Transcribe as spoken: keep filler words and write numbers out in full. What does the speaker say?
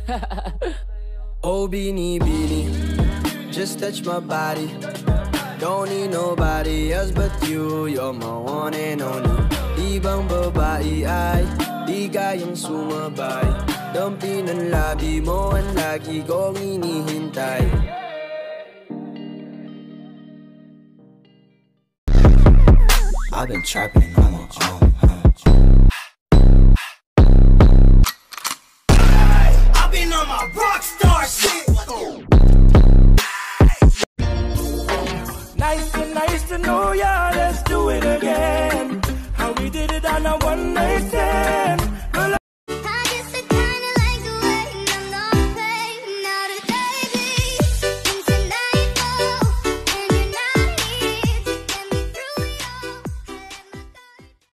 Oh, beanie, beanie, just touch my body. Don't need nobody else but you. You're my one and only. Di bang babae ay di kayang sumabay. Dampi ng labi mo ang lagi kong inihintay. I've been trapping on my own. I've been on my rockstar shit. Nice to nice to know ya. Let's do it again. How we did it on a one night stand.